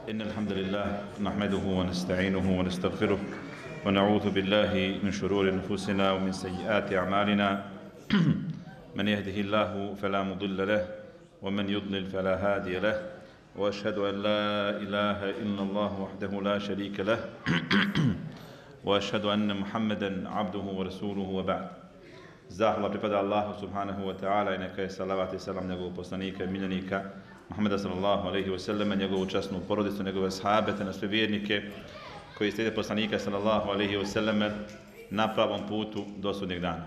إن الحمد لله نحمده ونستعينه ونستغفره ونعوذ بالله من شرور أنفسنا ومن سيئات أعمالنا من يهده الله فلا مضل له ومن يضلل فلا هادي له وأشهد أن لا إله إلا الله وحده لا شريك له وأشهد أن محمدا عبده ورسوله وبعد. Zahvala pripada Allahu subhanahu wa ta'ala i neka je salavat i salam njegovog poslanika i miljenika Muhammeda sallallahu alaihi wa sallam, njegovu časnu porodicu, njegove sahabete, na sve vjernike koji slijede poslanika sallallahu alaihi wa sallam na pravom putu do sudnjeg dana.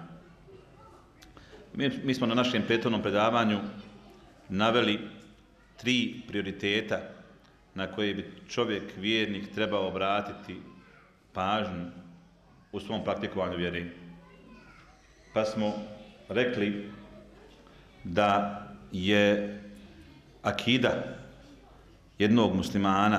Mi smo na našem prethodnom predavanju naveli 3 prioriteta na koje bi čovjek, vjernik, trebao obratiti pažnju u svom praktikovanju vjere. Pa smo rekli da je akida jednog muslimana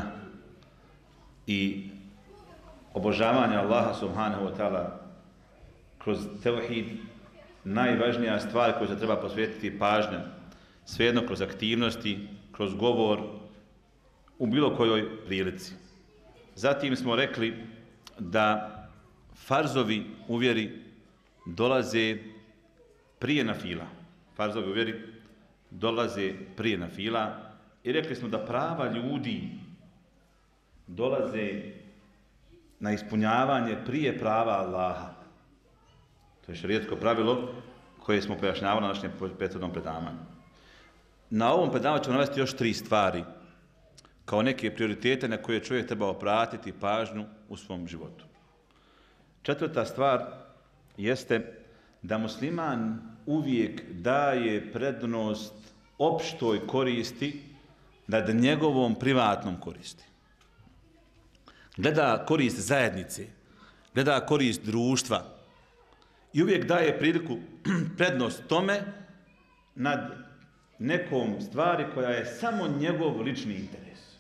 i obožavanje Allaha subhanahu wa ta'ala kroz tevhid najvažnija stvar koju se treba posvetiti pažnja, svejedno kroz aktivnosti, kroz govor, u bilo kojoj prilici. Zatim smo rekli da farzovi u vjeri dolaze prije nafila. Farzovi u vjeri dolaze prije nafila i rekli smo da prava ljudi dolaze na ispunjavanje prije prava Allaha. To je šerijatsko pravilo koje smo pojašnjavali na našem prethodnom predavanju. Na ovom predavanju ćemo navesti još 3 stvari kao neke prioritete na koje čovjek treba obratiti pažnju u svom životu. 4. stvar jeste da musliman uvijek daje prednost opštoj koristi nad njegovom privatnom koristi. Gleda korist zajednice, gleda korist društva i uvijek daje priliku, prednost tome nad nekom stvari koja je samo njegov lični interes.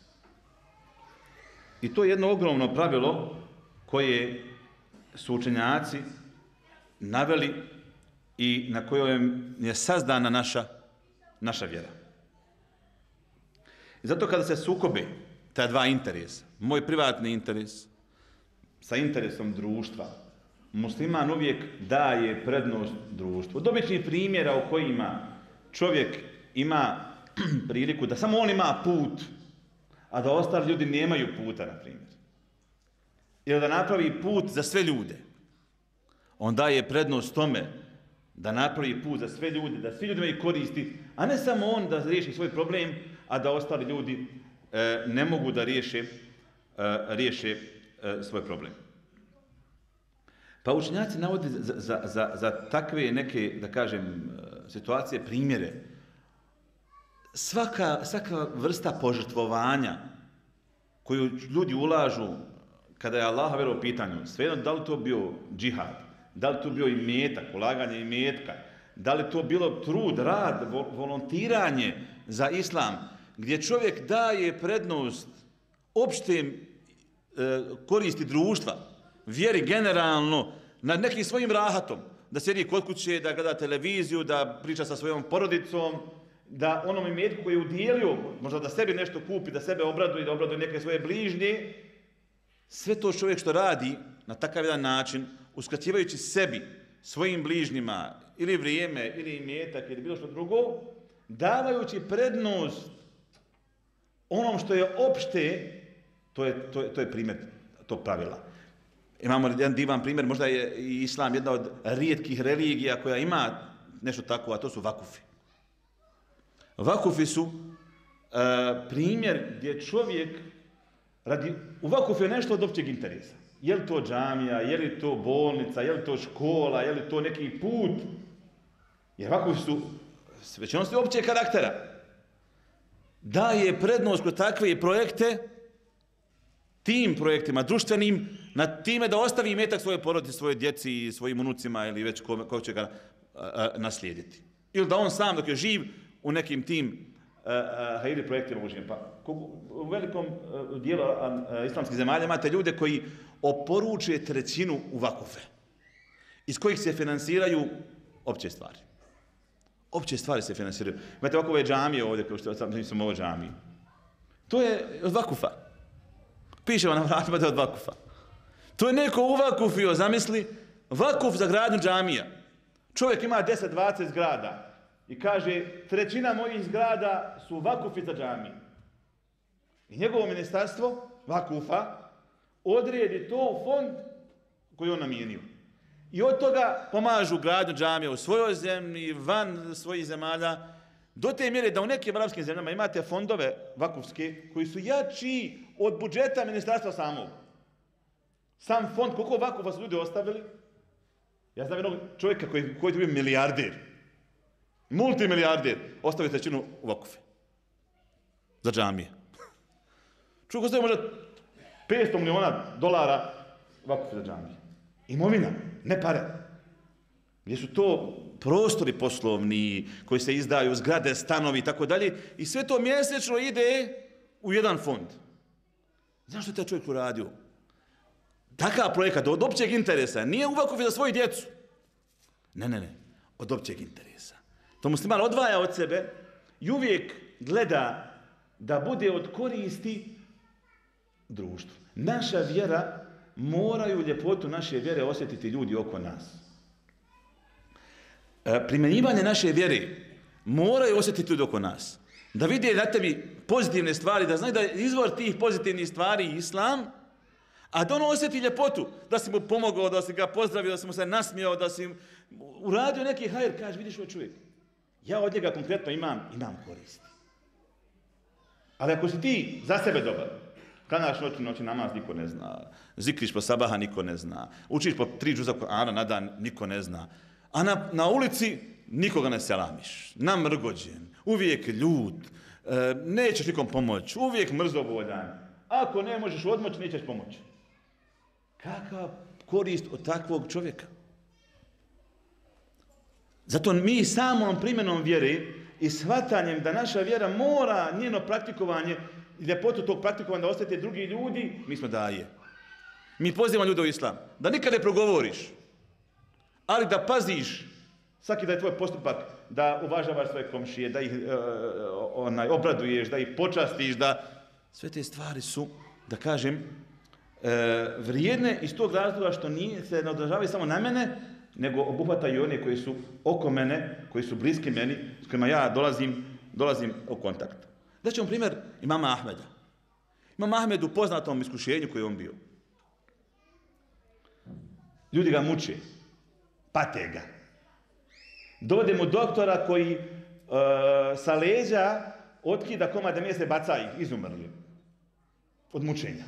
I to je jedno ogromno pravilo koje su učenjaci naveli i na kojem je sazdana naša vjera. I zato kada se sukobe ta 2 interesa, moj privatni interes sa interesom društva, musliman uvijek daje prednost društvu. Od običnih primjera u kojima čovjek ima priliku da samo on ima put, a da ostali ljudi nemaju puta, na primjer. Ili da napravi put za sve ljude. On daje prednost tome da napravi put za sve ljude, da svi ljudi imaju koristi, a ne samo on da riješi svoj problem, a da ostali ljudi ne mogu da riješe svoj problem. Pa učenjaci navode za takve neke, da kažem, situacije, primjere. Svaka vrsta požrtvovanja koju ljudi ulažu kada je Allaha vjera u pitanju, svejedno da li to bio džihad, da li to bio imetak, ulaganje imetka, da li to bilo trud, rad, volontiranje za islam, gdje čovjek daje prednost opštem koristi društva, vjeri generalno, nad nekim svojim rahatom, da sjedi kod kuće, da gleda televiziju, da priča sa svojom porodicom, da onom imetku koji je udijelio, možda da sebi nešto kupi, da sebe obraduje, da obraduje neke svoje bližnje, sve to čovjek što radi na takav jedan način, uskraćivajući sebi, svojim bližnjima, ili vrijeme, ili imetak, ili bilo što drugo, davajući prednost onom što je opšte, to je primjer tog pravila. Imamo jedan divan primjer, možda je i islam jedna od rijetkih religija koja ima nešto tako, a to su vakufi. Vakufi su primjer gdje čovjek u vakufu je nešto od općeg interesa. Je li to džamija, je li to bolnica, je li to škola, je li to neki put? Jer vakufi su većinom općeg karaktera. Daje prednost kroz takve projekte, tim projektima društvenim, na time da ostavi imetak svoje porodice, svoje djeci i svojim unucima ili već ko će ga naslijediti. Ili da on sam dok je živ u nekim tim hajri projektima užijem. Pa u velikom dijelu islamskih zemalja imate ljude koji oporuče 1/3 u vakufe, iz kojih se finansiraju opće stvari. Opće stvari se finansiraju. Imate ovakve džamije ovdje, kao što sam ovo džamije. To je od vakufa. Piše vam na vratima da je od vakufa. To je neko uvakufio, zamisli, vakuf za gradnju džamija. Čovjek ima 10-20 zgrada i kaže, trećina mojih zgrada su vakufi za džamije. I njegovo ministarstvo, vakufa, odredi to u fond koji on namijenio. I od toga pomažu gradnju džamija u svojoj zemlji, van svojih zemalja, do te mjere da u nekim arapskim zemljama imate fondove vakufske koji su jači od budžeta ministarstva samog. Sam fond, koliko vakufa su ljudi ostavili? Ja znam jednog čovjeka koji je bio milijarder, multimilijarder, ostavio trećinu u vakufe za džamije. Čovjek ostavio možda $500 miliona vakufe za džamije. Imovina, ne pare. Gdje su to prostori poslovni koji se izdaju, zgrade, stanovi i tako dalje. I sve to mjesečno ide u jedan fond. Znaš što je taj čovjek uradio? Takav projekat od općeg interesa nije u vakufi za svoju djecu. Ne. Od općeg interesa. To musliman odvaja od sebe i uvijek gleda da bude od koristi društvu. Naša vjera, moraju ljepotu naše vjere osjetiti ljudi oko nas. Primjenjivanje naše vjere moraju osjetiti ljudi oko nas. Da vide na tebi pozitivne stvari, da znaju da je izvor tih pozitivnih stvari islam, a da ono osjeti ljepotu, da si mu pomogao, da si ga pozdravio, da si mu se nasmijao, da si uradio neki hajr, kaže, vidiš ovaj čovjek, ja od njega konkretno imam koristi. Ali ako si ti za sebe dobar, klanjaš noći namaz, niko ne zna, zikriš po sabaha, niko ne zna, učiš po 3 džuza Kur'ana na dan, niko ne zna, a na ulici nikoga ne selamiš, namrgođen, uvijek ljut, nećeš nikom pomoći, uvijek mrzovoljan, ako ne možeš odmoći, nećeš pomoći. Kakva korist od takvog čovjeka? Zato mi samom primjenom vjere i shvatanjem da naša vjera mora njeno praktikovanje i ljepotu tog praktikovanja da osjete drugi ljudi, mi smo daje. Mi pozivamo ljude u islam. Da nikad ne progovoriš, ali da paziš svaki da je tvoj postupak, da uvažavaš svoje komšije, da ih obraduješ, da ih počastiš, da sve te stvari su, da kažem, vrijedne iz tog razloga što se ne odražavaju samo na mene, nego obuhvataju one koji su oko mene, koji su bliski meni, s kojima ja dolazim u kontakt. Da ćemo primjer imama Ahmeda. Imam Ahmed u poznatom iskušenju koji je on bio. Ljudi ga muče, pate ga. Dovode mu doktora koji sa leđa otkida komade mesa i baca ih, izumrli od mučenja.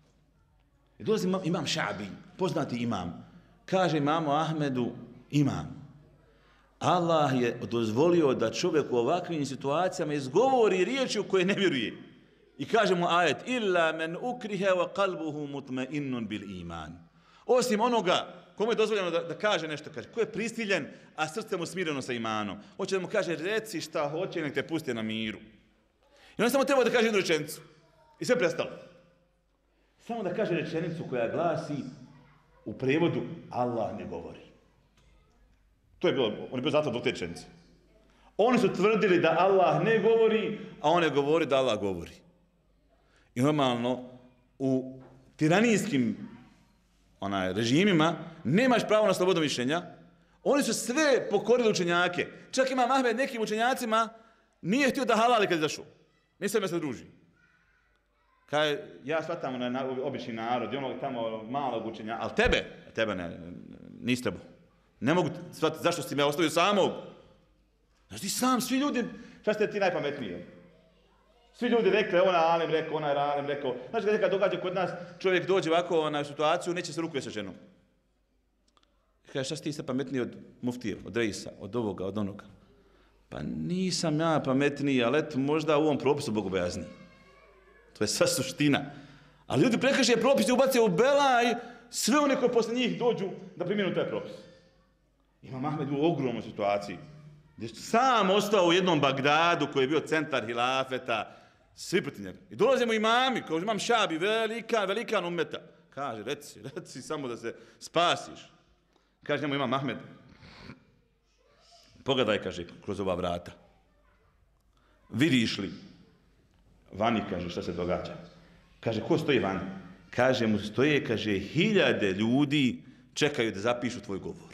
I dolazi imam Šabi, poznati imam. Kaže imamu Ahmedu, imam. Allah je dozvolio da čovjek u ovakvim situacijama izgovori riječi u koje ne vjeruje. I kaže mu ajet, illa men ukrihe wa qalbuhu mutma'innun bil iman. Osim onoga kome je dozvoljeno da kaže nešto, kaže, ko je prisiljen, a srce mu smireno sa imanom. Hoće da mu kaže, reci šta hoće, nek te pusti na miru. I on samo treba da kaže jednu rečenicu. I sve prestalo. Samo da kaže rečenicu koja glasi u prevodu Allah ne govori. To je bilo, on je bio zato do te rečenice. Oni su tvrdili da Allah ne govori, a on ne govori da Allah govori. I normalno u tiranijskim režimima nemaš pravo na slobodu mišljenja. Oni su sve pokorili učenjake. Čak imam Ahmed nekim učenjacima nije htio da halali kad je zašao. Nisam ja se druži. Kaj, ja shvatam obični narod i onog tamo malog učenja, ali tebe ne, nis tebo. Ne mogu shvatiti zašto si me ostavio samog. Znaš ti sam, svi ljudi, šta ste ti najpametniji? Svi ljudi rekli, ona alim rekao, ona je alim rekao. Znaš kad nekad događa kod nas, čovjek dođe ovako na situaciju, neće se rukuje sa ženom. Kaže, šta si ti sad pametniji od muftije, od reisa, od ovoga, od onoga? Pa nisam ja pametniji, ali eto, možda u ovom propisu bogobojazniji. To je sva suština. Ali ljudi prekrše propis i ubace u belaj sve one koji posle njih dođu da primjenu taj propis. Imam Ahmed u ogromnoj situaciji, gdje je sam ostao u jednom Bagdadu koji je bio centar hilafeta, svi protiv njega. I dolazimo imami, kao imam Šabi, velikan ummeta. Kaže, reci samo da se spasiš. Kaže njemu imam Ahmed, pogledaj, kaže, kroz ova vrata. Vidiš li? Vani, kaže, šta se događa. Kaže, ko stoji vani? kaže mu stoje, kaže, 1000 ljudi čekaju da zapišu tvoj govor.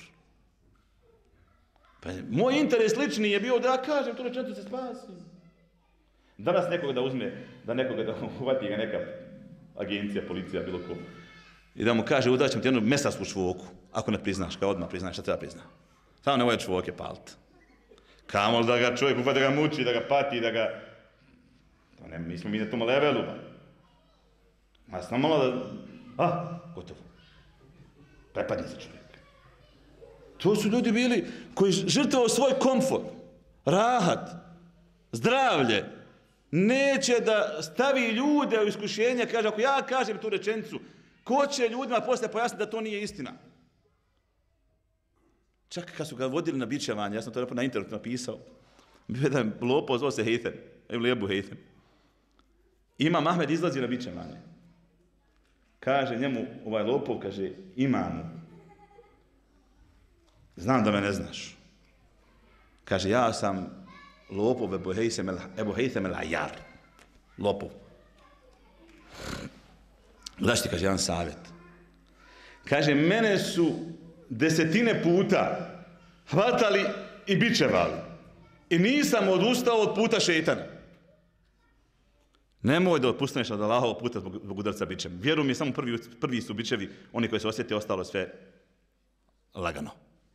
Pa moj interes lični je bio da ja kažem tu rečenicu se spasim. Danas nekoga da uzme, da nekoga da uhvati ga neka agencija, policija, bilo ko. I da mu kaže, udaćem ti jednu mesarsku čvoku, ako ne priznaš, kao odmah priznaš, šta treba priznati. Samo ne ovaj čvoke palit. Kamol da ga čovjek uhvati, da ga muči, da ga pati, da ga... To ne, mi smo mi na tom levelu, ba. Ma samo malo da... gotovo. Prepadne se čovjek. To su ljudi bili koji žrtvovao svoj komfort, rahat, zdravlje. Neće da stavi ljude u iskušenje, kaže, ako ja kažem tu rečenicu, ko će ljudima poslije pojasniti da to nije istina? Čak kad su ga vodili na bičevanje, ja sam to na internetu napisao, bio jedan lopov, zvao se Hejtem, Ebu Hejtem. Imam Ahmed izlazi na bičevanje. Kaže njemu, ovaj lopov, kaže, imamu, znam da me ne znaš. Kaže, ja sam lopov Ebu Hejtem el Ajar. Lopov. Daš ti, kaže, jedan savjet. Kaže, mene su 10 puta hvatali i bičevali. I nisam odustao od puta šejtana. Nemoj da otpustaneš od Allahovog puta zbog udarca bičem. Vjeruj mi, samo prvi su bičevi, oni koji se osjeti, ostalo sve lagano.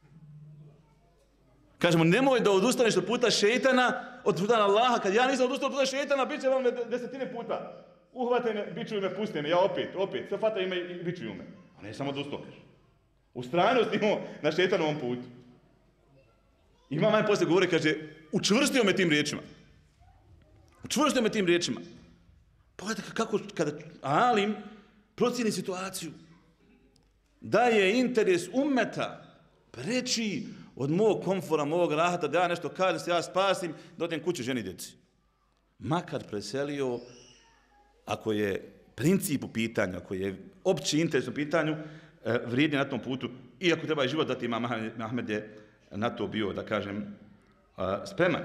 Kažemo, nemoj da odustaneš od puta šejtana, od puta Allaha. Kad ja nisam odustao od puta šejtana, bičevali me 10 puta. Uhvate me, bičuju me, puste me, ja opet, sve fataju me i bičuju me. A ne samo odustao, kaže. Ustrajnost imamo na šejtanovom putu. Imamaj poslije govori, kaže, učvrstio me tim riječima. Učvrstio me tim riječima. Pogledajte kako, kada alim procjeni situaciju, da je interes ummeta preći od mog komfora, mog rahata, da ja nešto kažem se, ja spasim, da odem kući ženi djeci. Makar preselio, ako je princip u pitanju, ako je opći interes u pitanju, vrijedi na tom putu, iako treba i život dati, Imam Ahmed je na to bio, da kažem, spreman.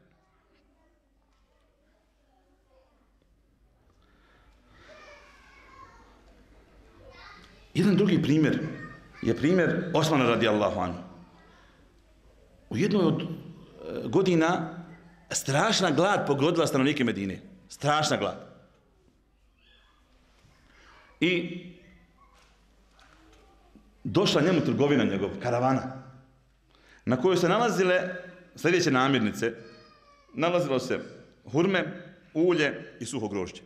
Jedan drugi primjer je primjer Osmana radijallahu anhu. U jednoj od godina strašna glad pogodila stanovnike Medine. Strašna glad. I došla njemu trgovina njegov, karavana, na kojoj se nalazile sljedeće namirnice. Nalazilo se hurme, ulje i suho grožđe.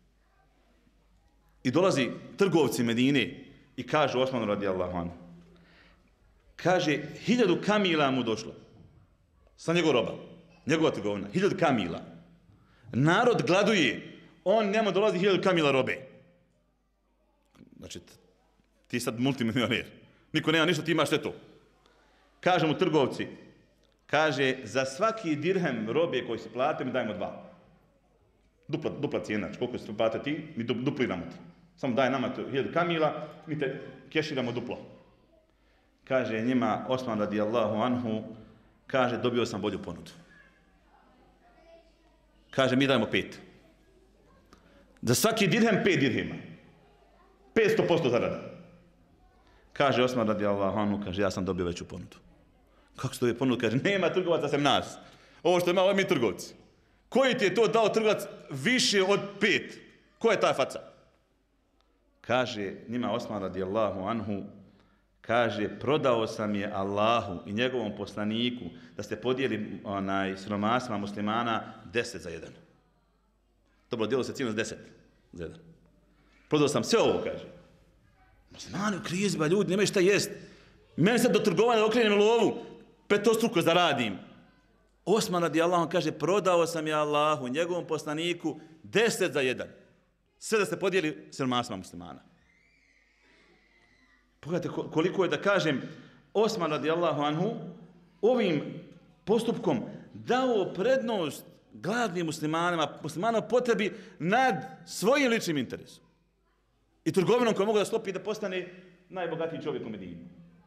I dolazi trgovci Medine i kažu Osmanu radijallahu anhu. Kaže, 1000 kamila mu došlo. Sa njegov roba. Njegova trgovina. 1000 kamila. Narod gladuje. On njemu dolazi 1000 kamila robe. Znači, ti sad multimilioner. Niko nema ništa, ti imaš sve to. Kaže mu trgovci, kaže, za svaki dirhem robe koji se plate, mi dajemo 2. Dupla cijena, koliko se plate ti, mi dupliramo ti. Samo daj nama 1000 kamila, mi te keširamo duplo. Kaže njima Osman radijallahu anhu, kaže, dobio sam bolju ponudu. Kaže, mi dajemo 5. Za svaki dirhem 5 dirhema. 500% zarada. Kaže Osman radijallahu anhu, kaže, ja sam dobio veću ponudu. Kako se dobio ponudu? Kaže, nema trgovaca sem nas. Ovo što ima, ovo mi trgovci. Koji ti je to dao trgovac više od 5? Ko je ta faca? Kaže njima Osman radijallahu anhu, kaže, prodao sam je Allahu i njegovom poslaniku da ste podijeli siromasima muslimana 10 za 1. To bilo dijelo se cijelo 10 za 1. Prodao sam sve ovo, kaže. Muslimani u krizi, ba ljudi, nemaju šta jest. Meni sad do trgovanja da okrenem lovu, petostruko zaradim. Osman radijallahu anhu kaže, prodao sam je Allahu i njegovom poslaniku 10 za 1. Sve da ste podijeli siromasima muslimana. Pogledajte koliko je, da kažem, Osman radijallahu anhu ovim postupkom dao prednost gladnim muslimanima potrebi nad svojim ličnim interesom. I trgovinom koju mogu da sklopi da postane najbogatiji čovjek u Medini.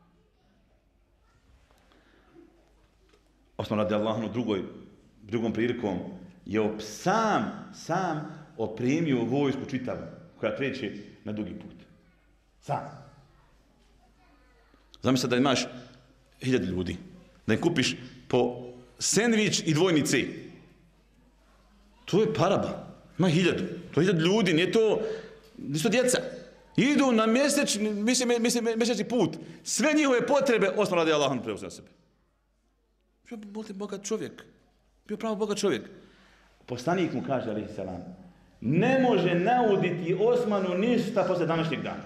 Osman radijallahu anhu drugom prilikom je sam opremio vojsku čitavu. koja kreće na dugi put. Sam. Zamisli da imaš 1000 ljudi, da im kupiš po sendvič i dvojni C. To je paraba. Ima 1000. To je 1000 ljudi, nisu djeca. Idu na mjesečni put. Sve njihove potrebe osnovno radi Allah preuzeo sebe. Bio bogat čovjek. Bio pravo bogat čovjek. Poslanik mu kaže, alejhi selam, ne može nauditi Osmanu ništa poslije današnjeg dana.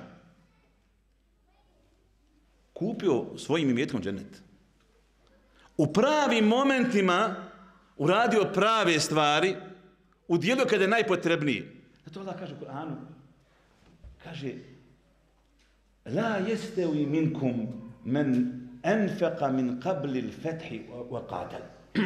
Kupio svojim imetkom džennet. U pravim momentima uradio prave stvari, udjelio kada je najpotrebnije. Zato Allah kaže u Kur'anu, kaže, la jestevi minkum men enfeqa min qabli l-fethi wa qatal.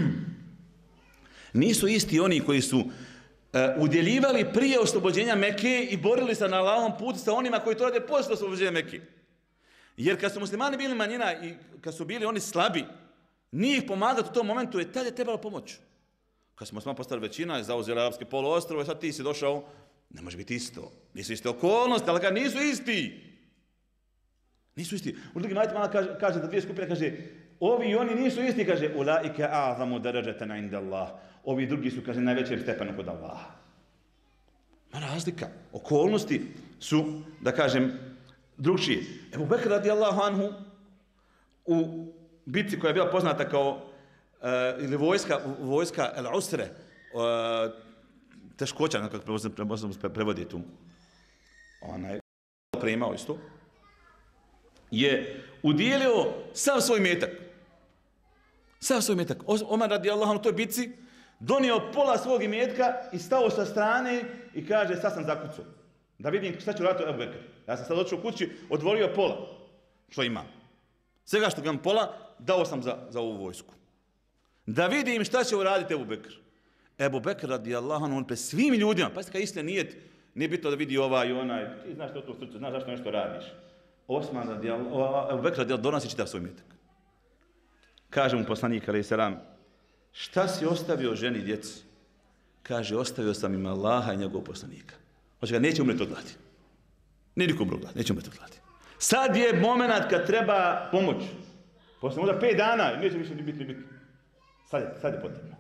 Nisu isti oni koji su udjeljivali prije oslobođenja Mekke i borili se na Allahovom putu sa onima koji to rade poslije oslobođenja Mekke. Jer kad su muslimani bili manjina i kad su bili oni slabi, nije ih pomagati u tom momentu, jer tada je trebalo pomoć. Kad smo muslimani postali većina, zauzeli arapske poluostrove, sad ti si došao, ne može biti isto. Nisu iste okolnosti, ali kad nisu isti. Nisu isti. U drugim ajetima kaže da dvije skupine, kaže, ovi i oni nisu isti, kaže, ulaike a'zamu darajatan inda Allah. Ovi drugi su, kaže, najvećem stepenu kod Allaha. Ma razlika. Okolnosti su, da kažem, drugčije. Ebu Bekr radijallahu anhu u bitci koja je bila poznata kao ili vojska El-Usre, teškoća, kako prevodi tu, ona je opremao isto, je udjelio sav svoj metak. Sav svoj metak. Omar radijallahu anhu u toj bitci donio pola svog imetka i stao sa strane i kaže, sad sam zakucao. Da vidim šta ću raditi Ebu Bekr. Ja sam sad došao u kući, odvolio pola što imam. Svega što imam pola, dao sam za ovu vojsku. Da vidim šta će uraditi Ebu Bekr. Ebu Bekr radijallahu anhu, on pe svim ljudima, pa kad istina nije bitno da vidi ovaj i onaj, ti znaš što to u srcu, znaš zašto nešto radiš. Osman radijallahu, Ebu Bekr radijallahu donosi čitav svoj metak. Kaže mu poslanik alejhi selam, šta si ostavio ženi i djeci? Kaže, ostavio sam im Allaha i njegovog poslanika. Hoće ga, neće umreti od gladi. Nije nikom umreti od gladi, neće umreti od gladi. Sad je moment kad treba pomoć. Posle možda 5 dana, neće više ni biti. Sad je potrebno.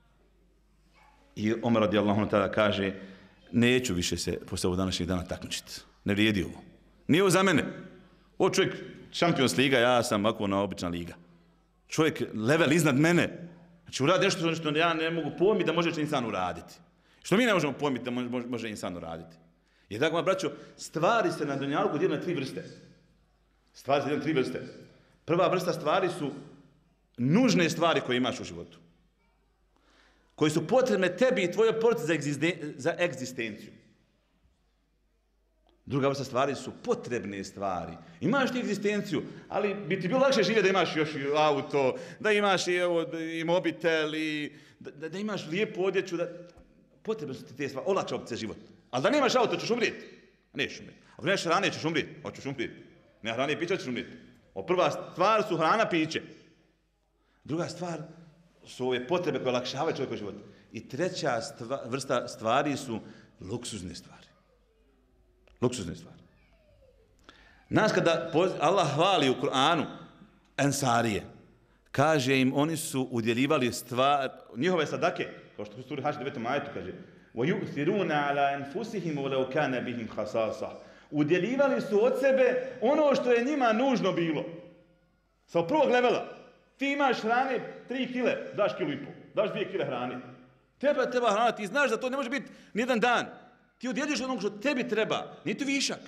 I Omer radijallahu anhu tada kaže, neću više se posle ovog današnjeg dana takmičiti. Ne vrijedi ovo. Nije ovo za mene. Ovo čovjek Champions liga, ja sam ovako na obična liga. Čovjek level iznad mene. Znači uradi nešto što ja ne mogu pojmiti da može insan uraditi. Što mi ne možemo pojmiti da može insan uraditi. Jer tako, braćo, stvari se na dunjaluku dijeli na 3 vrste. Stvari se dijeli na 3 vrste. Prva vrsta stvari su nužne stvari koje imaš u životu. Koje su potrebne tebi i tvojoj porodici za egzistenciju. Druga vrsta stvari su potrebne stvari. Imaš ti egzistenciju, ali bi ti bilo lakše živjeti da imaš još i auto, da imaš i mobitel, da imaš lijepu odjeću. Potrebne su ti te stvari, olakša ti život. Ali da nemaš auto, ćeš umrijeti. Nećeš umrijeti. Ako nemaš hrane, ćeš umrijeti. Hoćeš umrijeti. Ne hrane i piće, ćeš umrijeti. Prva stvar su hrana, piće. Druga stvar su ove potrebe koje olakšavaju čovjekov život. I treća vrsta stvari su luksuzne stvari. Luksuzne stvari. Nas kada Allah hvali u Kur'anu Ensarije, kaže im, oni su udjeljivali njihove sadake, kao što u suri Haš 9. ajetu kaže, وَيُؤْثِرُونَ عَلَى أَنفُسِهِمْ وَلَوْ كَانَ بِهِمْ خَصَاصَةٌ. Udjeljivali su od sebe ono što je njima nužno bilo. Sa prvog levela. Ti imaš hrane 3 kile, daš 1,5 kg, daš 2 kile hrane. Treba hrana, ti znaš da to ne može biti nijedan dan. Ti udjeliš ono što tebi treba, nije to višak.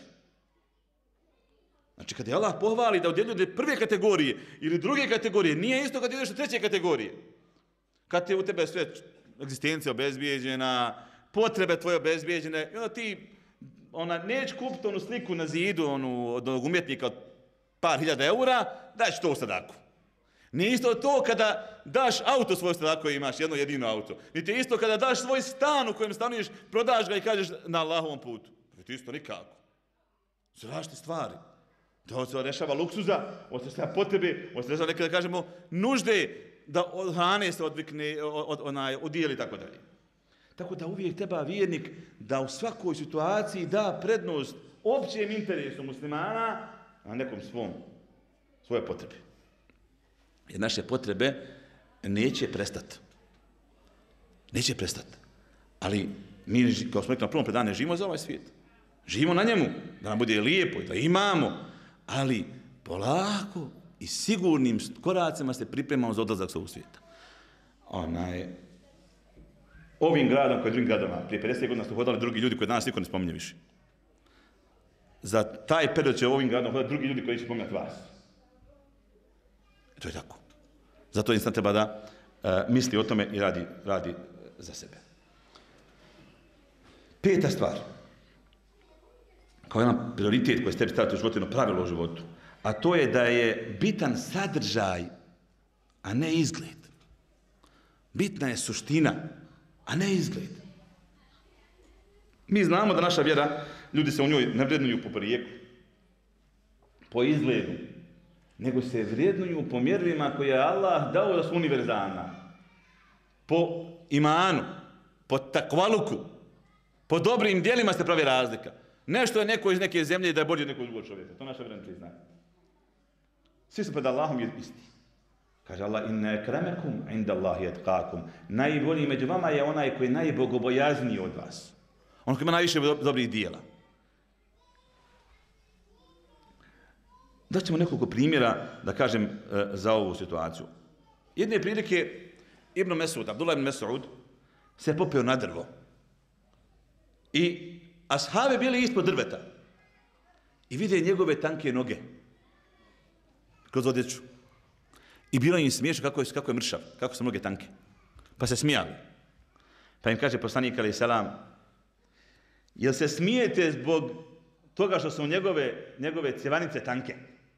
Znači kad je Allah pohvali da udjeljuje prve kategorije ili druge kategorije, nije isto kad ideš u treće kategorije. Kad je u tebe sve egzistencija obezbijeđena, potrebe tvoje obezbijeđene, i onda ti nećeš kupiti onu sliku na zidu od umjetnika od par hiljada eura, daš to u sadaku. Nije isto to kada daš auto svoj sadaku i imaš jedno jedino auto. Niti je isto kada daš svoj stan u kojem stanuješ, prodaš ga i kažeš na Allahovom putu. Niti isto nikako. Sve različite stvari. To se rešava luksuza, ovo se rešava potrebe, ovo se rešava neke, da kažemo, nužde da od hrane se odvikne, udijeli i tako dalje. Tako da uvijek treba vjernik da u svakoj situaciji da prednost općem interesu muslimana, a nekom svoje potrebe. Jer naše potrebe neće prestati. Neće prestati. Ali mi, kao smo rekli na prvom predanju, ne živimo za ovaj svijet. Živimo na njemu, da nam bude lijepo, da imamo, ali polako i sigurnim koracima se pripremamo za odlazak s ovog svijeta. Ovim gradom, koji je drugim gradoma, prije 50 godina su hodali drugi ljudi koji danas niko ne spominje više. Za taj period će ovim gradom hodati drugi ljudi koji će spominjati vas. To je tako. Zato insan treba da misli o tome i radi za sebe. 5. stvar, kao jedan prioritet koji ste tebi staviti u životu, jedno pravilo u životu, a to je da je bitan sadržaj, a ne izgled. Bitna je suština, a ne izgled. Mi znamo da naša vjera, ljudi se u njoj ne vrednuju po porijeku, po izgledu, nego se vrednuju po mjerilima koje je Allah dao da su univerzalna. Po imanu, po takvaluku, po dobrim djelima se pravi razlika. Nešto je neko iz neke zemlje da je bolji od nekog drugog čovjeka. To naša vjera ne priznaje. Svi su pred Allahom isti. Kaže Allah, inna akramakum inda Allahi atqakum. Najbolji među vama je onaj koji je najbogobojazniji od vas. On koji ima najviše dobrih dijela. Daćemo nekoliko primjera, da kažem, za ovu situaciju. Jedne prilike, Abdullah ibn Mes'ud, se popeo na drvo. I ashabi bili ispod drveta. I vide njegove tanke noge. Kroz odjeću. I bilo im smiješno kako je mršav, kako su noge tanke. Pa se smijali. Pa im kaže poslanik alejhi selam, jel se smijete zbog toga što su njegove cjevanice tanke?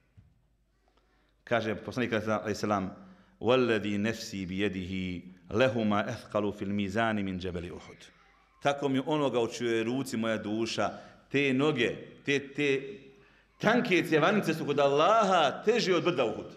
Kaže poslanik alejhi selam, والذي نفسي بيده لهما أثقل في الميزان من جبل أحد. Tako mi onoga u čijoj ruci moja duša, te noge, te tanke cjevanice su kod Allaha teže od brda Uhud.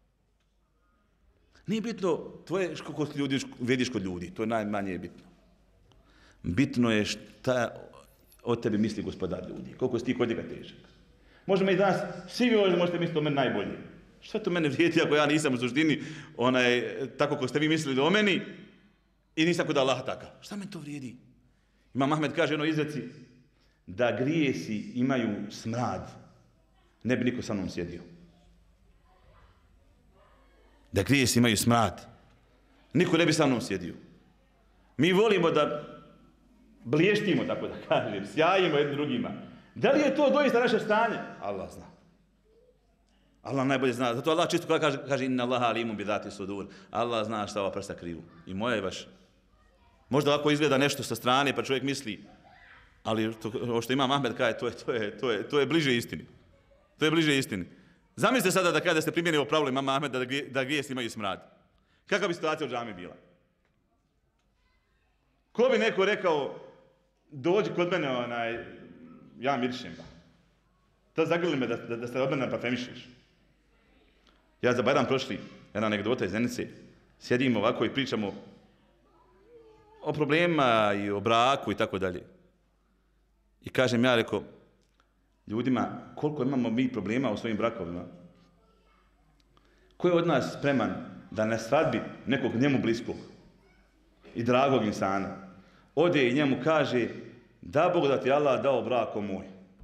Nije bitno tvoje koliko ljudi vidiš kod ljudi, to je najmanje bitno. Bitno je šta od tebe misli gospodar ljudi, koliko si ti kod njega težak. Možemo i danas, svi vi možete misliti o meni najbolje. Šta to mene vrijedi ako ja nisam u suštini tako kako ste vi mislili o meni i nisam kod Allaha takav? Šta meni to vrijedi? Imam Ahmed kaže jednoj izreci da grijesi imaju smrad, ne bi niko sa mnom sjedio. Da grijesi imaju smrad, niko ne bi sa mnom sjedio. Mi volimo da blještimo, tako da kažem, sjajimo jednim drugima. Da li je to doista naše stanje? Allah zna. Allah najbolje zna. Zato Allah čisto kaže inna Allaha alimun bi zati sudur. Allah zna šta ova prsta kriju. I moja je baš. Možda ovako izgleda nešto sa strane pa čovjek misli, ali ovo što Imam Ahmed kaže, to je bliže istini. To je bliže istini. Zamislite sada da kada ste primjenili ovo pravilo Imama Ahmeda da grijesi imaju smrad. Kakva bi situacija u džami bila? Ko bi neko rekao, dođi kod mene, ja mirišem ba. To zagrli me da ste od mene parfemišeš. Ja za Bajram prošli, jedna anegdota iz Zenice, sjedimo ovako i pričamo o problemima i o braku i tako dalje. I kažem ja, rekao, ljudima, koliko imamo mi problema u svojim brakovima? Ko je od nas spreman da na svadbi nekog njemu bliskog i dragog insana ode i njemu kaže da Bog da ti Allah dao brako moj?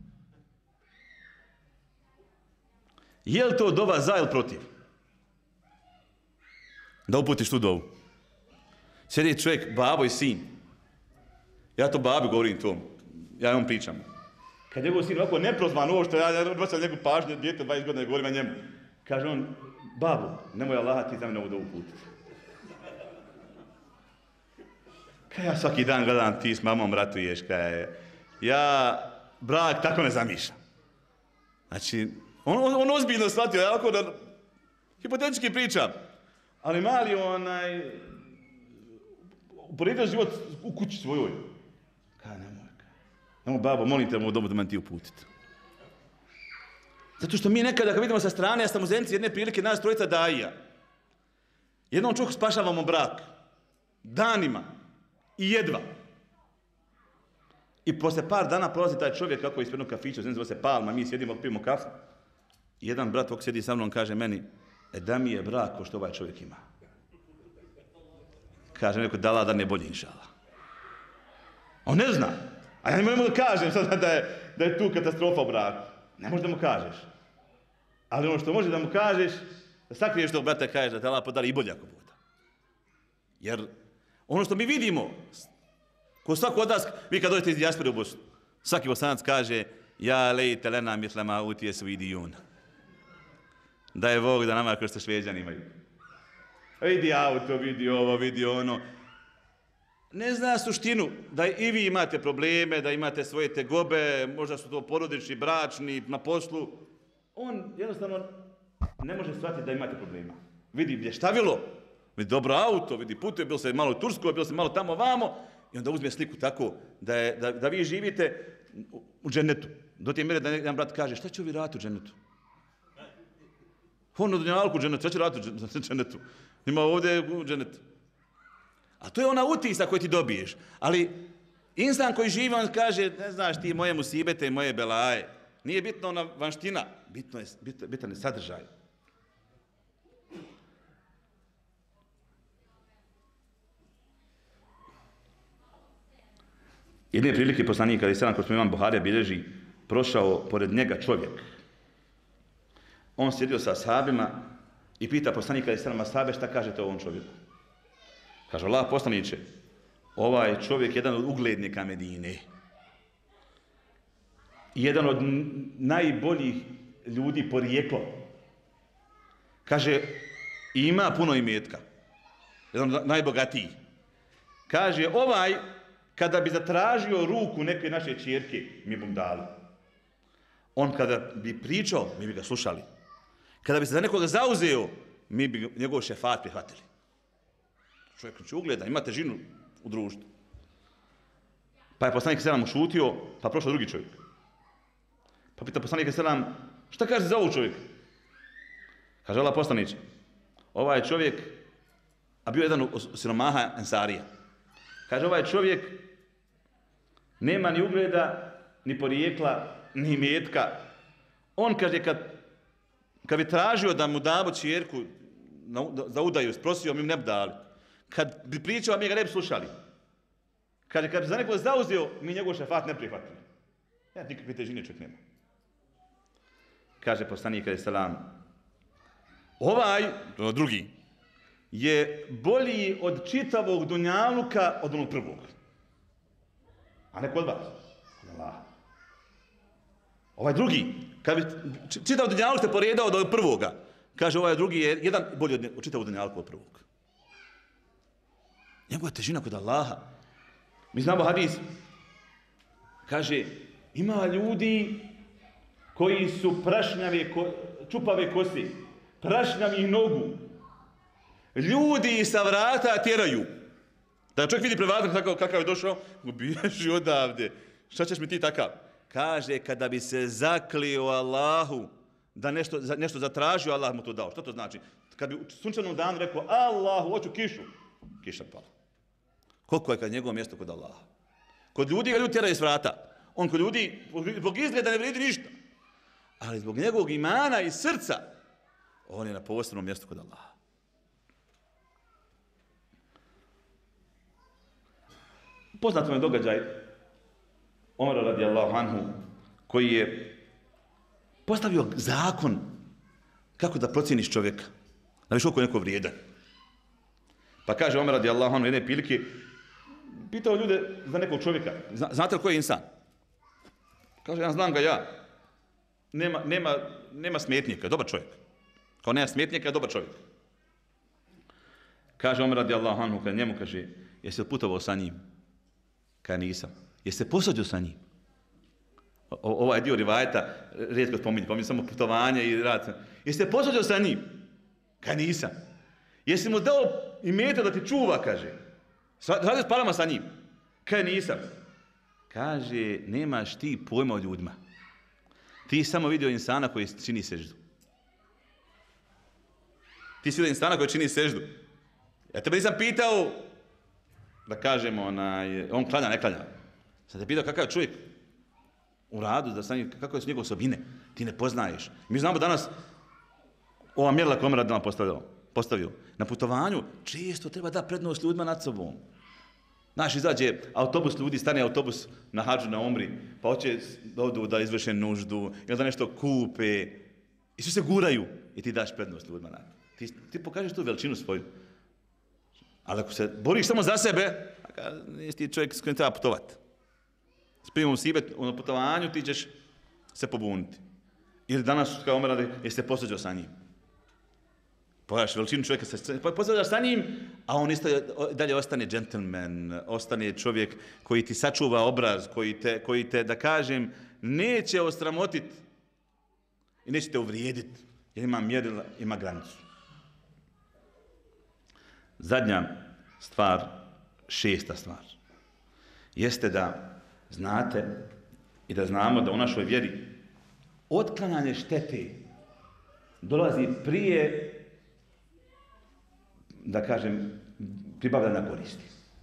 Je li to dova za ili protiv? Da uputiš tu dovu. Sjedi čovjek, babo i sin. Ja to babi govorim tom. Ja on pričam. Kad njegov sin ovako neprozvan ovo što ja vrćam njegu pažnju, djete 20 godina ne govorim o njemu. Kaže on, babo, nemoj Allaha ti za mene ovu dovu putiti. Kaj ja svaki dan gledam ti s mamom ratuješ, ja brak tako ne zamišljam. Znači, on ozbiljno shvatio, ja ovako da hipotetički pričam, ali mali uporedio život u kući svojoj. Kaj nemoj babo, molim te mu dobu da man ti uputiti. Zato što mi nekada kad vidimo sa strane, ja sam u Zenici jedne prilike nas trojica daija. Jednom čuhu spašavamo brak. Danima. I jedva. I posle par dana prolazi taj čovjek kako je ispred jednog kafića, zove se Palma, mi sjedimo, pijemo kafu. I jedan brat ovdje sjedi sa mnom, kaže meni, da mi je brak ko što ovaj čovjek ima. Kaže neko, da Allah da ne bolje, inšala. On ne zna. A ja ne mogu da kažem sad da je tu katastrofa u braku. Ne možeš da mu kažeš. Ali ono što može da mu kažeš, da sakriješ tog brata, kažeš da te Allah podari i bolje ako bude. Jer ono što mi vidimo, ko svako od nas, vi kad dođete iz dijaspore u Bosnu, svaki Bosanac kaže, ja lejte lena mislema utije su idijun. Da je Bog da nama kroz što Šveđani imaju. Vidi auto, vidi ovo, vidi ono. Ne zna suštinu da i vi imate probleme, da imate svoje tegobe, možda su to porodični, bračni, na poslu. On jednostavno ne može shvatiti da imate problema. Vidi blještavilo, vidi dobro auto, vidi putuje, bilo se malo u Turskoj, bilo se malo tamo vamo i onda uzme sliku tako da vi živite u džennetu. Do te mjere da jedan brat kaže, šta će ovi raditi u džennetu? On u dunjalku u džennetu, šta će raditi u džennetu? Ima ovdje u džennetu. A to je ona utisak koju ti dobiješ. Ali insan koji živi, on kaže, ne znaš ti moje musibete i moje belaje. Nije bitno ona vanština, bitan je sadržaj. Jedne prilike poslanik ali selam, kroz imam Buharija bilježi, prošao pored njega čovjek. On sjedio sa ashabima i pita poslanika ali selam ashabe šta kažete o ovom čovjeku. Kaže Allah poslaniče, ovaj čovjek je jedan od uglednika Medine. Jedan od najboljih ljudi porijeklom. Kaže, ima puno imetka. Jedan od najbogatijih. Kaže, ovaj, kada bi zatražio ruku neke naše ćerke, mi bi mu dali. On kada bi pričao, mi bi ga slušali. Kada bi se za nekoga zauzeo, mi bi njegov šefat prihvatili. Čovjek će ugleda, ima težinu u društvu. Pa je poslanik selam ušutio, pa prošao drugi čovjek. Pa pita poslanik selam, šta kaže za ovog čovjeka? Kaže Allah poslaniče, ovaj čovjek, a bio jedan od siromaha Ensarija. Kaže ovaj čovjek nema ni ugleda, ni porijekla, ni imetka. On kaže kad bi tražio da mu damo ćerku za udaju, prosio, mi mu ne bi dali. Kad bi pričao, mi ga ne bi slušali. Kad bi za nekoga zauzeo, mi njegov šefat ne prihvatili. Ja, nikakve težine čovjek nema. Kaže poslanik alejhi selam, ovaj, drugi, je bolji od čitavog dunjaluka od onog prvog. A ne kod vas. Allah. Ovaj drugi, kad bi čitav dunjaluk se poredao do prvoga, kaže ovaj drugi je jedan bolji od čitavog dunjaluka od prvog. Njegova težina kod Allaha. Mi znamo hadis. Kaže, ima ljudi koji su prašnjave, čupave kosi, prašnjavih nogu. Ljudi sa vrata tjeraju. Da čovjek vidi pred vratom kakav je došao, bježi odavde. Šta ćeš mi ti takav? Kaže, kada bi se zaklio Allahu, da nešto zatražio, Allah mu to dao. Što to znači? Kad bi u sunčanom danu rekao, Allahu, hoću kišu, kiša pala. Koliko je kad njegovo mjesto kod Allaha? Kod ljudi ga ljudi tjeraju s vrata. On kod ljudi, zbog izgleda ne vredi ništa. Ali zbog njegovog imana i srca, on je na posebnom mjestu kod Allaha. Poznat je događaj Omara radijallahu anhu, koji je postavio zakon kako da procijeniš čovjeka. Da viš koliko je neko vrijedan. Pa kaže Omer radijallahu anhu jedne prilike, pitao ljude za nekog čovjeka. Znate li koji je insan? Kaže, ja znam ga ja. Nema smetnjaka, dobar čovjek. Kao nema smetnjaka, dobar čovjek. Kaže Omer radijallahu anhu, kad njemu kaže, jesi li putovao sa njim? Kaže, nisam. Jesi se posađao sa njim? Ovaj dio rivajeta rijetko spominje samo putovanje i rad. Jesi se posađao sa njim? Kaže, nisam. Jesi mu dao imetak da ti čuva, kaže. Radio s parama sa njim? Kaže, nisam. Kaže, nemaš ti pojma o ljudima. Ti samo vidio insana koji čini seždu. Ti si vidio insana koji čini seždu. Ja tebe nisam pitao da kažemo, on klanja, ne klanja. Sad te pitao kakav je čovjek u radu, kako su njegove osobine, ti ne poznaješ. Mi znamo danas, ova mjerila koja Omer postavio, na putovanju često treba da prednost ljudima nad sobom. Znaš, izađe autobus ljudi, stane autobus na hadžu na Omri, pa hoće da odu da izvrše nuždu, ili da nešto kupe, i svi se guraju i ti daš prednost ljudima nad. Ti pokažeš tu veličinu svoju. Ali ako se boriš samo za sebe, nisi ti čovjek s kojim treba putovati. S primom sibet na putovanju ti ćeš se pobuniti. Ili danas kao Omer radi, jesi se posvađao sa njim. Pogledaš veličinu čovjeka, posvađaš sa njim, a on dalje ostane džentlmen, ostane čovjek koji ti sačuva obraz, koji te, da kažem, neće osramotiti i neće te uvrijediti, jer ima mjerila, ima granicu. Zadnja stvar, 6. stvar, jeste da znate i da znamo da u našoj vjeri otklanjanje štete dolazi prije, da kažem, pribavljanja koristi.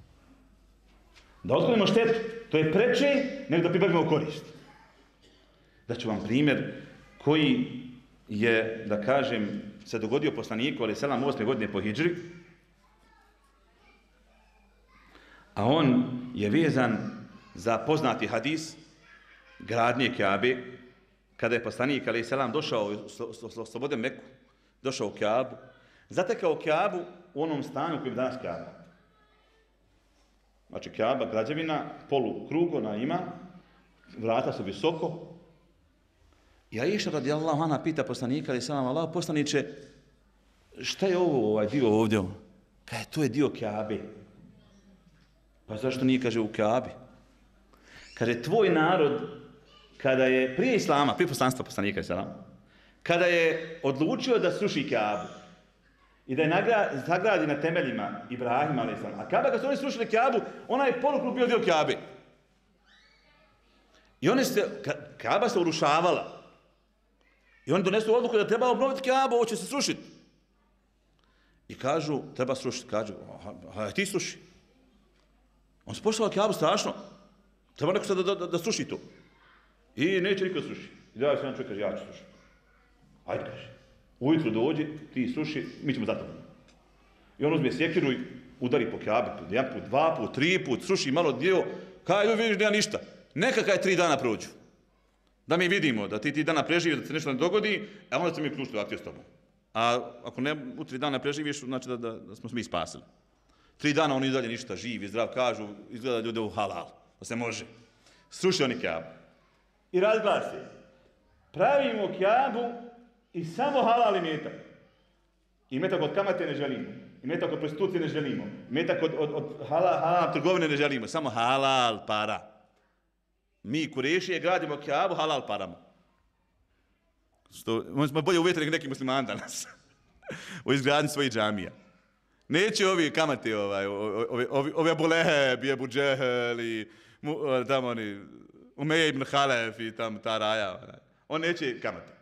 Da otklonimo štetu, to je preče nego da pribavimo korist. Daću vam primjer koji je, da kažem, se dogodio poslaniku, ali 8. godine po hidžri, a on je vezan za poznati hadis gradnje Kjabe, kada je poslanik alaih selam došao slobode Meku, došao u Kjabu, zatekao Kjabu u onom stanju koji je danas Kjaba. Znači Kjaba, građevina, polukrug ona ima, vrata su visoko. I Aisha radijallahu anha pita poslanika alaih selam, Allah poslaniče, šta je ovo, ovaj dio ovdje? Kaže, to je dio Kjabe. Pa zašto nije, kaže, u Kjabi? Kaže, tvoj narod, kada je prije islama, prije poslanstva poslanika islama, kada je odlučio da sruši Kjabu i da je zagradi na temeljima Ibrahima, alaih salam, a kada su oni srušili Kjabu, ona je polukrug bio dio Kjabe. I Kjaba se urušavala. I oni donesu odluku da treba obnoviti Kjabu, ovo će se srušiti. I kažu, treba srušiti. Kažu, ti sruši. On se pošao Kjabu strašno. Treba neko sad da sruši to. I neće niko sruši. I da se jedan čovjek kaže, ja ću srušiti. Ajde, kaže. Ujutru dođi, ti sruši, mi ćemo za tobom. I on uzme sjekiru i udari po Kjabi. Jedan put, 2 put, 3 put, sruši malo dio. Kaj, vidiš, nema ništa. Neka kaj 3 dana prođu. Da mi vidimo, da ti dana preživi, da se nešto ne dogodi, a onda će mi ključiti akciju s tobom. A ako ne u 3 dana preživiš, znači da smo mi spasili. 3 dana oni dalje ništa, živi, zdrav, kažu, izgleda ljude u halal, da se može. Sruši oni Kjabu. I razglasi, pravimo Kjabu i samo halal imetak. Imetak od kamate ne želimo, imetak od prostitucije ne želimo, imetak od halal trgovine ne želimo, samo halal para. Mi Kurešije gradimo Kjabu halal parama. Oni smo bolje uvjetili neki muslimani danas u izgradnji svojih džamija. Neće ovi kamate, ovi Abu Leheb i Abu Džehel i tamo oni, Umeje ibn Halef i tam ta raja. On neće kamate.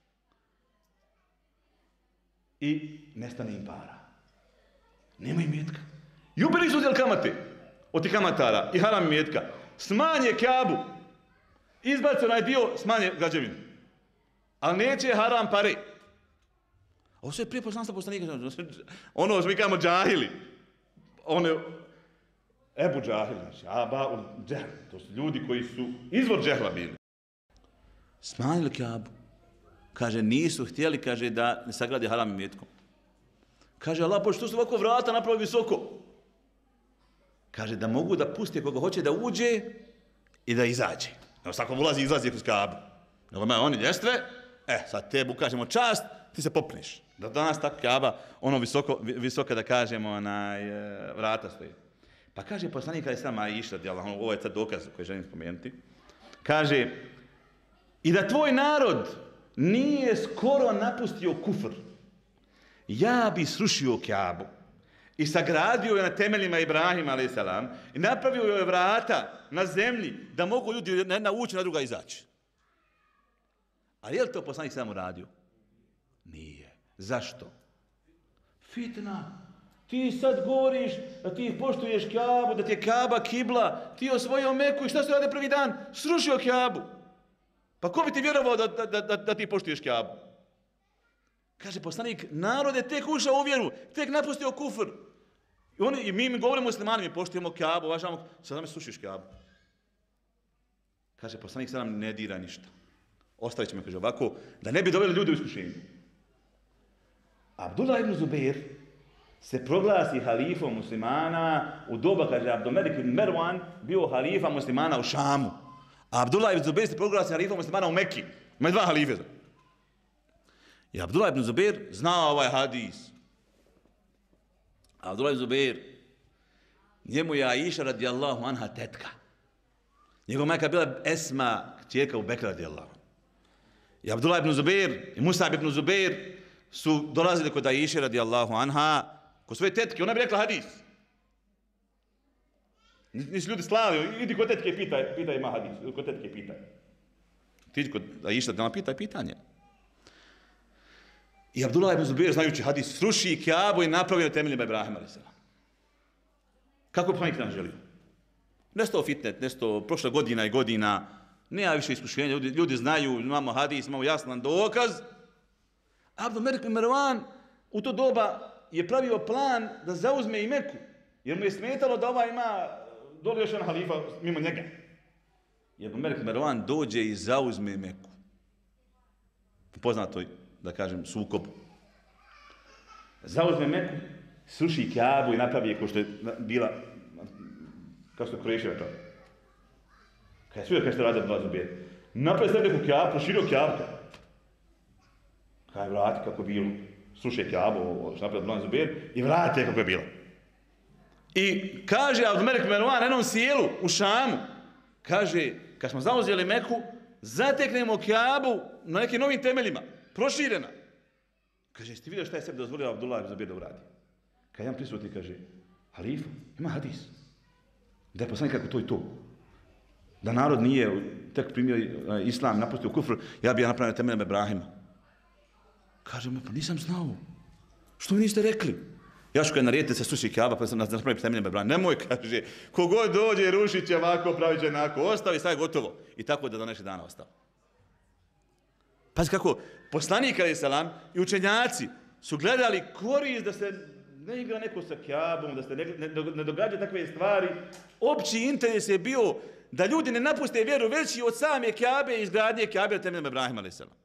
I nestane im para. Nema imetka. I ubili su uzeli kamate od tih kamatara i haram imetka. Smanje Kjabu. Izbaci onaj dio, smanje građevinu. Ali neće haram pare. Ovo sve je prije poslanstva poslanika. Ono što mi kažemo džahili. Ono Ebu Džahil, znači Aba Džehl. To su ljudi koji su izvor džehla bili. Smanjili Kjabu. Kaže, nisu htjeli, kaže, da ne sagradi haram imetkom. Kaže, Allah, Bože, što su ovako vrata napravili visoko? Kaže, da mogu da puste koga hoće da uđe i da izađe. Evo, svakom ulazi i izlazi kroz Kjabu. Nego me oni ljestve, sad tebi ukažemo čast, ti se popneš. Da danas tako Kjaba, ono visoka da kažemo, vrata stoji. Pa kaže poslanik kada je sama išla, ovo je sad dokaz koji želim spomenuti, kaže, i da tvoj narod nije skoro napustio kufr, ja bi srušio Kjabu i sagradio je na temeljima Ibrahima a.s. i napravio je vrata na zemlji da mogu ljudi jedna ući, na druga izaći. Ali je li to poslanik sam uradio? Nije. Zašto? Fitna. Ti sad govoriš da ti poštuješ Kaabu, da ti je Kaaba kibla, ti osvojio Meku i šta se rade prvi dan? Srušio Kaabu. Pa ko bi ti vjerovao da ti poštuješ Kaabu? Kaže poslanik, narod je tek ušao u vjeru, tek napustio kufr. I mi govorimo muslimani, mi poštujemo Kaabu, uvažavamo, sad nam srušiš Kaabu. Kaže poslanik, sad nam ne dira ništa. Ostavit će me, kaže ovako, da ne bi doveli ljudi u iskušenje. Abdullah ibn Zubair se proglasi halifom muslimana u doba, kaže Abdulmelik ibn Merwan bio halifa muslimana u Šamu. A Abdullah ibn Zubair se proglasi halifom muslimana u Mekki. Ima dva halife. I Abdullah ibn Zubair znao ovaj hadis. Abdullah ibn Zubair, njemu je Aisha radijallahu anha tetka. Njegova majka bila Esma, kćerka u Bekra radijallahu anha. I Abdullah ibn Zubair i Musab ibn Zubair su dolazili kod Aisha radijallahu anha, kod svoje tetke, ona bi rekla hadis. Nisu ljudi slavili, idi kod tetke pitaj ima hadis, kod tetke pitaj. Ti kod Aisha radijallahu anha pitaj pitanje. I Abdullah ibn Zubair, znajući hadis, sruši Kaabu i napravio na temeljima Ibrahima a.s. Kako je poslanik nam želio? Nešto fitnet, nešto prošla godina i godina, nema više iskušenja, ljudi znaju, imamo hadis, imamo jasan dokaz. Abdulmelik ibn Merwan u to doba je pravio plan da zauzme i Meku, jer mu je smetalo da ova ima dole još jedan halifa mimo njega. I Abdulmelik ibn Merwan dođe i zauzme Meku. U poznatoj, da kažem, sukobu. Zauzme Meku, sruši Kaabu i napravi je kao što je bila, kao što je Kureševa to. Kad je sve što radi Abdullah Zubair. Napravi sve neku Kaabu, proširio Kaabu. Kad je vrati kako je bilo. Sruši Kaabu, što napravi Abdullah Zubair i vrati je kako je bilo. I kaže Abdulmelik ibn Merwan na jednom sjelu u Šamu, kaže, kad smo zauzeli Meku, zateknemo Kaabu na nekim novim temeljima, proširena. Kaže, jesi ti vidio šta je sebi dozvolio Abdullah ibn Zubair da uradi? Kad jedan prisutni kaže, halifa, ima hadis. Da je poslanik kako to i to. Da narod nije tek primio islam, napustio kufr, ja bi ja napravio temeljem Ibrahima. Kaže mu, pa nisam znao. Što mi niste rekli? Ja ću kad naredite se suši Kaaba, pa sam napravio temeljem Ibrahima. Nemoj, kaže, kogod dođe, rušit će ovako, pravit će onako. Ostavi, sad je gotovo. I tako da do našeg dana ostao. Pazi kako, poslanik alaih salam i učenjaci su gledali korist da se ne igra neko sa Kaabom, da se ne događa takve stvari. Opći interes je bio da ljudi ne napuste vjeru veći od same Kaabe i izgradnje Kaabe temeljem Ibrahima alaih salam.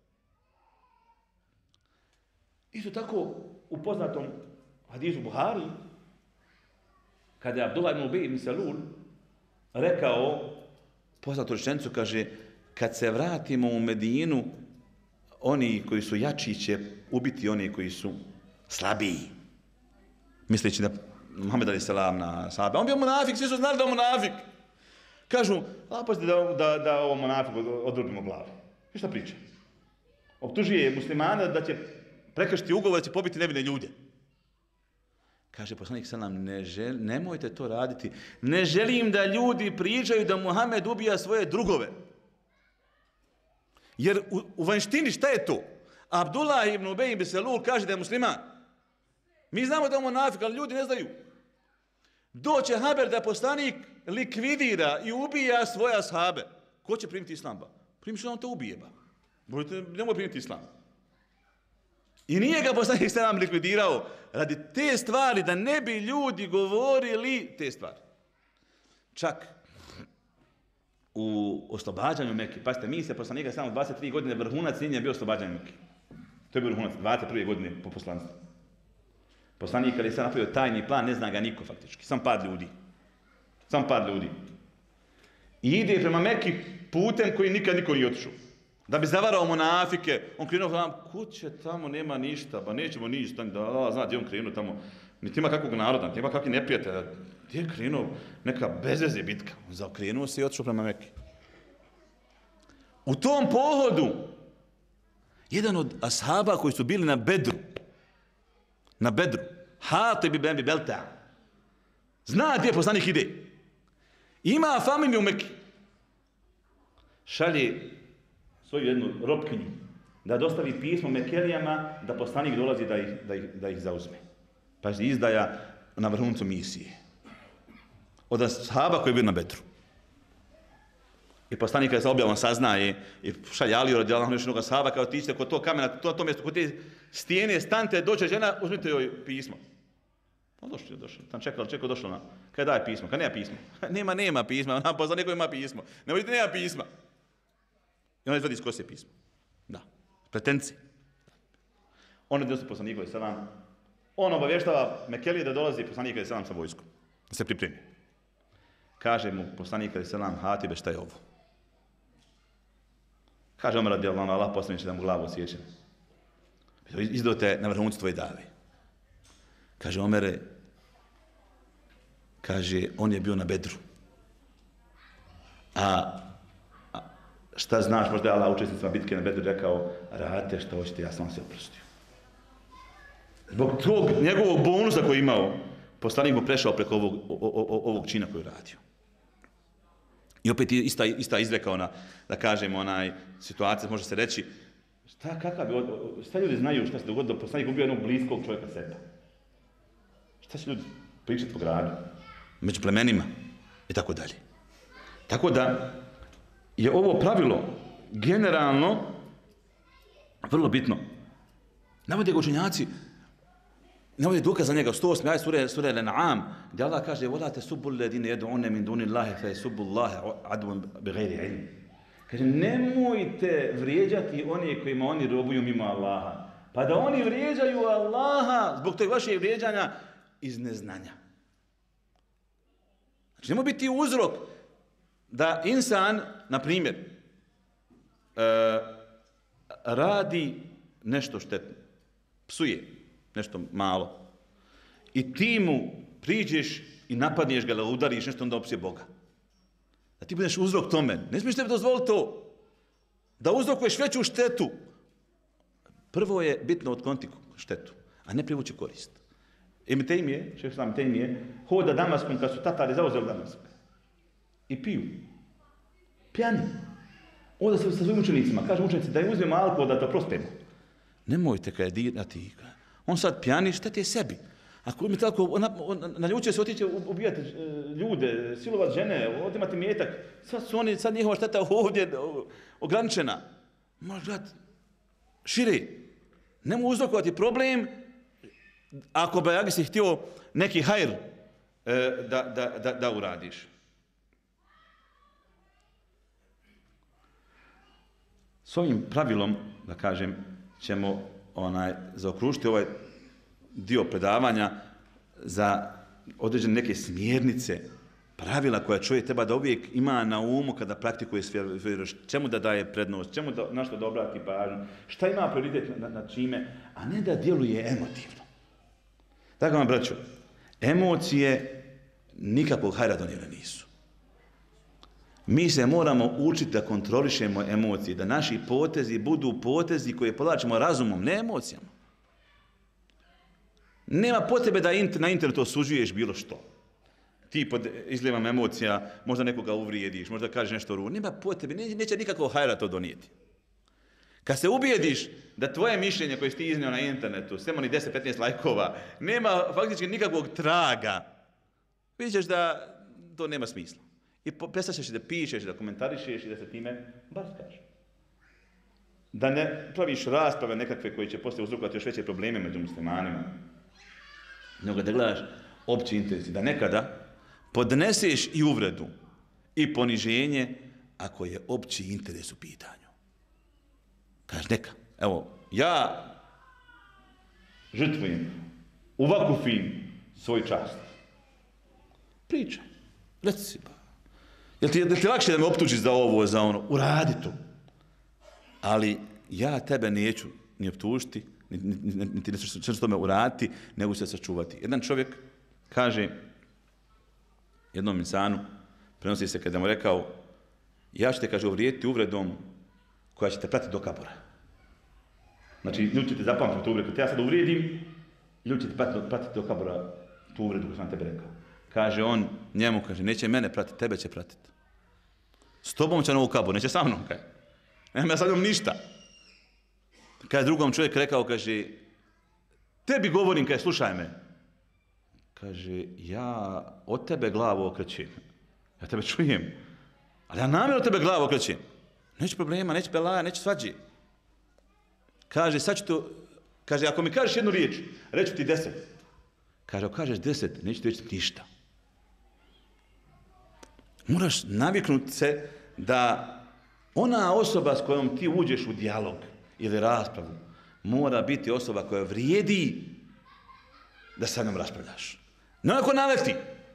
Isto tako u poznatom hadisu Buhari, kada je Abdullah ibn Ubej ibn Salul rekao poznatu rečenicu, kaže, kad se vratimo u Medinu, oni koji su jači će ubiti oni koji su slabiji. Misleći na Muhammed alaih salam, na sahabe. On bio munafik, svi su znali da je munafik. Kažu, pazite da ovo munafik odrubimo glavu. I šta priča? Optužuje muslimana da će prekršiti ugovor, da će pobiti nevine ljude. Kaže poslanik sallam, nemojte to raditi. Ne želim da ljudi pričaju da Muhammed ubija svoje drugove. Jer u vanštini šta je to? Abdullah ibn Ubej ibn Salul kaže da je musliman. Mi znamo da je munafik, ali ljudi ne znaju. Doće haber da poslanik likvidira i ubija svoje ashabe. Ko će primiti islam? Primiš da on to ubije. Nemoj primiti islam. I nije ga poslanik sallam likvidirao radi te stvari, da ne bi ljudi govorili te stvari. Čak u oslobađanju Mekke, pazite, mi se poslanika samo 23 godine vrhunac nije bio oslobađanje Mekke. To je bio vrhunac, 21. godine po poslanstvu. Poslanik ali se napravio tajni plan, ne zna ga niko faktički, sam par ljudi. I ide prema Mekki putem koji nikad niko nije otišao. Da bi zavarao munafike, on krenuo tamo, kuće tamo nema ništa, ba nećemo ništa, da zna gdje on krenuo tamo, niti ima kakvog naroda, niti ima kakvi neprijatelja, gdje je krenuo neka bezveze bitka, on zaokrenuo se i otišao prema Mekke. U tom pohodu, jedan od ashaba koji su bili na Bedru, Hatib ibn Abi Belta, zna gdje poslanik ide, ima familiju u Mekki, šalje svoju jednu robkinju, da dostavi pismo Mekelijama da poslanik dolazi da ih zauzme. Pa izdaja na vrhuncu misije. Od ashaba koji je bio na Bedru. I poslanik kada se objavom saznaje i šalje Aliju radijallahu anhu još jednog ashaba, kao ti ćete kod tog kamena, to mjesto, kod te stijene, stante, dođe žena, uzmite joj pismo. Došlo. Tam čekao, došlo na. Kaj daje pismo? Kaj nema pismo? Nema pisma. Ona poslanik koji ima pismo. Ne možete, nema pisma. I on izvadi iz kose pismo. Da. Pretence. On je došao poslanik alejhi selam. On obavještava Mekelije da dolazi poslanik alejhi selam sa vojskom. Da se pripremi. Kaže mu poslanik alejhi selam, Hatibe, šta je ovo? Kaže Omer radijallahu anhu, Allah poslaniče da mu glavu osjeća. Izdote na vrhuncu tvoje dave. Kaže Omere, kaže, on je bio na Bedru. A šta znaš, možda je Allah učesnicima bitke na Bedru rekao, radite što hoćete, ja sam vam se oprostio. Zbog tog njegovog bonusa koji je imao, poslanik mu prešao preko ovog čina koji je radio. I opet ista izreka ona, da kažemo, situacija, može se reći, šta ljudi znaju šta se dogodilo, poslanik ubio jednog bliskog čovjeka sebe. Šta će ljudi pričati po gradu, među plemenima i tako dalje. Tako da je ovo pravilo generalno vrlo bitno. Navode ga učenjaci, navode dokaz za njega, 108. ajet sure Al-An'am, gdje Allah kaže وَلَا تَسُبُّ الَّذِينَ يَدْعُونَ مِنْ دُونِ اللَّهِ فَيَسُبُّ اللَّهَ عَدْوًا بِغَيْرِ عِلْمٍ. Kaže, nemojte vrijeđati one kojima oni robuju mimo Allaha. Pa da oni vrijeđaju Allaha zbog tog vašeg vrijeđanja iz neznanja. Znači, nemoj biti uzrok da insan, na primjer, radi nešto štetno, psuje nešto malo i ti mu priđeš i napadneš ga, udariš nešto, onda opsuje Boga. Da ti budeš uzrok tome. Ne smiješ tebi dozvoliti to. Da uzrokuješ veću štetu. Prvo je bitno otkloniti štetu, a ne privući korist. Ibn Tejmije, šejh Islam Tejmije, hoda Damaskom kad su Tatari zauzeli Damask. I piju. Pjani. Onda se sa svojim učenicima, kažu učenici, da im uzmemo alkohol da to prospemo. Nemojte kad je dirati. On sad pjani, šteti je sebi. Ako imate alkohol, naljučuje se, otiće ubijati ljude, silovat žene, otimati mjetak. Sad njihova šteta ovdje ograničena. Možeš gledati šire. Nemoj uzrokovati problem ako bi si htio neki hajr da uradiš. S ovim pravilom, da kažem, ćemo zaokružiti ovaj dio predavanja za određene neke smjernice, pravila koja čovjek treba da uvijek ima na umu kada praktikuje vjeru, čemu da daje prednost, na što da obrati pažnju, šta ima prioritet nad čime, a ne da djeluje emotivno. Tako vam, braćo, emocije nikakvog hajra donijele nisu. Mi se moramo učiti da kontrolišemo emocije, da naši potezi budu potezi koje povlačimo razumom, ne emocijama. Nema potrebe da na internetu osuđuješ bilo što. Ti pod izlijevom emocija možda nekoga uvrijediš, možda kažeš nešto ružno. Nema potrebe, neće nikakvo hajra to donijeti. Kad se ubijediš da tvoje mišljenje koje si ti iznio na internetu, sve oni 10-15 lajkova, nema faktički nikakvog traga, vidjet ćeš da to nema smisla. I prestaćeš da pišeš, da komentarišeš i da se time barskaš. Da ne praviš rasprave nekakve koje će poslije uzrokovati još veće probleme među muslimanima. Nego da gledaš opći interes. Da nekada podneseš i uvredu i poniženje ako je opći interes u pitanju. Kažeš neka, evo, ja žrtvujem, uvakufim svoj čast. Pričaj, reci si ba. Jel ti lakše da me optužiš za ovo, za ono? Uradi to. Ali ja tebe neću ni optužiti, niti nešto tome uraditi, nego se sačuvati. Jedan čovjek kaže jednom insanu, prenosi se kada mu rekao, ja ću te, kaže, uvrijediti uvredom koja će te pratiti do kabura. Znači, ljudi će te zapamtiti tu uvredu. Te ja sad uvrijedim, ljudi će te pratiti do kabura tu uvredu koju sam tebe rekao. Kaže on njemu, kaže, neće mene pratiti, tebe će pratiti. S tobom će na ovu kabur, neće sa mnom, kaže. Nema ja sa njom ništa. Kaže drugom čovjek rekao, kaže, tebi govorim, kaže, slušaj me. kaže, ja od tebe glavu okrećem. Ja tebe čujem, ali ja namjerno od tebe glavu okrećem. Neće problema, neće belaja, neće svađe. Kaže, sad ću to, kaže, ako mi kažeš jednu riječ, reću ti 10. Kaže, ako kažeš 10, neću ti reći ništa. Moraš naviknuti se da ona osoba s kojom ti uđeš u dijalog ili raspravu mora biti osoba koja vrijedi da sa njom raspravljaš. Ne onako naleti.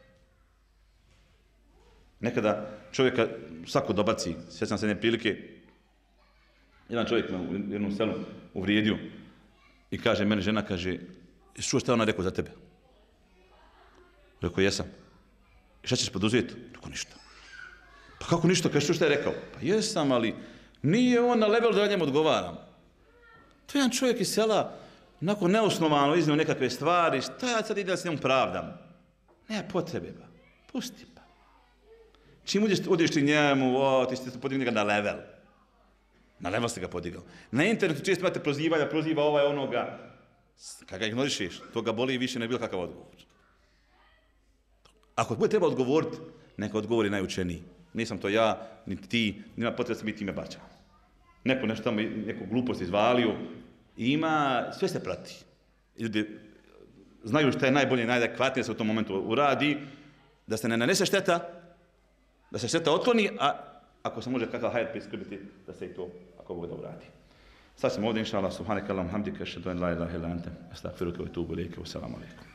Nekada čovjeka svako dobaci, sjećam se jedne prilike, jedan čovjek me u jednom selu uvrijedio i kaže, meni žena kaže, čuo šta ona rekao za tebe? Rekao, jesam. I šta ćeš poduzeti? Rekao, ništa. Pa kako ništa? Kaže, šta je rekao? Pa jesam, ali nije on na level da ja njemu odgovaram. To je jedan čovjek iz sela, onako neosnovano iznio nekakve stvari, šta ja sad idem da se njemu pravdam? Nema potrebe, ba. Pusti, ba. Čim odeš ti njemu, ti ste podigli njega na level. Na level ste ga podigao. Na internetu često imate prozivanja, proziva ovaj onoga. Kad ga ignorišeš, to ga boli više ne bilo kakav odgovor. Ako bude treba odgovoriti, neka odgovori najučeniji. Nisam to ja, niti ti, nema potrebe da se mi time baćamo. Neko nešto tamo, neku glupost izvalio, ima, sve se prati. Ljudi znaju šta je najbolje i najadekvatnije da se u tom momentu uradi, da se ne nanese šteta, da se šteta otkloni, a ako se može kakav hajat priskrbiti, da se i to, ako Bog da uradi. Sad smo ovdje, inša Allah, subhanaka Allahum hamdika, šedu en la ilaha illa ente, astagfiruke wa etubu ilejke, wassalamu alaikum.